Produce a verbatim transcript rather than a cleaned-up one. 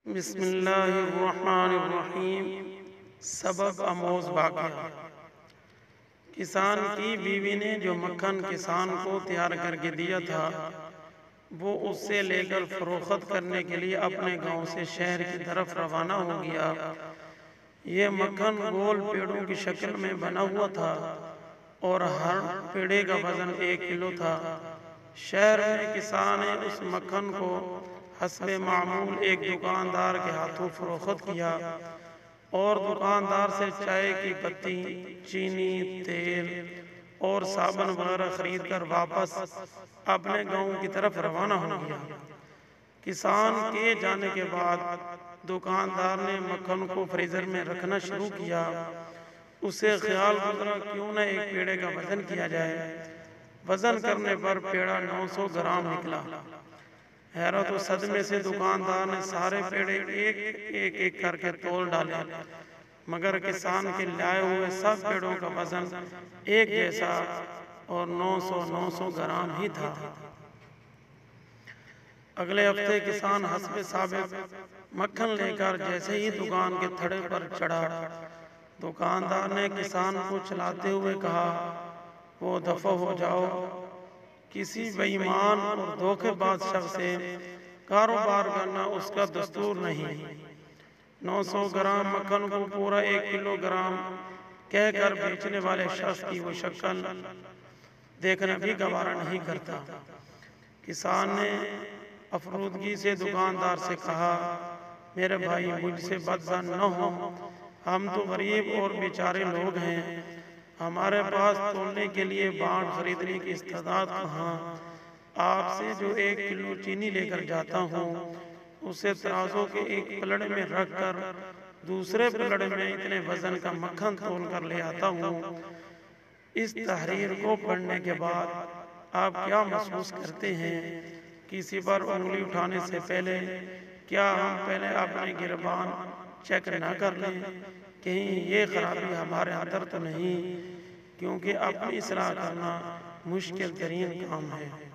بسم اللہ الرحمن الرحیم۔ سبق آموز واقعہ۔ کسان کی بیوی نے جو مکھن کسان کو تیار کر کے دیا تھا وہ اس سے لے کر فروخت کرنے کے لیے اپنے گاؤں سے شہر کی طرف روانہ ہو گیا۔ یہ مکھن گول پیڑوں کی شکل میں بنا ہوا تھا اور ہر پیڑے کا وزن ایک کلو تھا۔ شہر میں کسان نے اس مکھن کو حسب معمول ایک دکاندار کے ہاتھوں فروخت کیا اور دکاندار سے چائے کی پتی، چینی، تیل اور صابن وغیرہ خرید کر واپس اپنے گاؤں کی طرف روانہ ہو گیا۔ کسان کے جانے کے بعد دکاندار نے مکھن کو فریزر میں رکھنا شروع کیا۔ اسے خیال گزرا کیوں نہ ایک پیڑے کا وزن کیا جائے۔ وزن کرنے پر پیڑا نو سو گرام نکلا۔ حیرت و صدمے سے دکاندار نے سارے پیڑے ایک ایک ایک کر کے تول ڈالے، مگر کسان کے لائے ہوئے سب پیڑوں کا وزن ایک جیسا اور نو سو نو سو گرام ہی تھا۔ اگلے ہفتے کسان حسب ثابت مکھن لے کر جیسے ہی دکان کے تھڑے پر چڑھا، دکاندار نے کسان کو چلاتے ہوئے کہا، وہ دفع ہو جاؤ، کسی بے ایمان اور دھوکے باز شخص سے کاروبار کرنا اس کا دستور نہیں۔ نو سو گرام مکھن کو پورا ایک کلو گرام کہہ کر بیچنے والے شخص کی وہ شکل دیکھنا بھی گوارا نہیں کرتا۔ کسان نے افروزگی سے دکاندار سے کہا، میرے بھائی مجھ سے بدظن نہ ہو، ہم تو غریب اور بیچارے لوگ ہیں، ہمارے پاس تولنے کے لیے بانٹ خریدنے کی استعداد کہاں۔ آپ سے جو ایک کلو چینی لے کر جاتا ہوں اسے ترازو کے ایک پلڑے میں رکھ کر دوسرے پلڑے میں اتنے وزن کا مکھن تول کر لے آتا ہوں۔ اس تحریر کو پڑھنے کے بعد آپ کیا محسوس کرتے ہیں؟ کسی پر انگلی اٹھانے سے پہلے کیا ہم پہلے اپنے گربان چیک نہ کر لیں، کہیں یہ خرابی ہمارے اندر تو نہیں، کیونکہ اپنی اصلاح کرنا مشکل ترین کام ہے۔